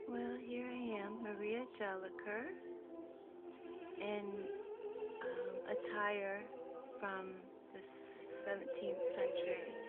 Well, here I am, Maria Jolicoeur, in attire from the 17th century.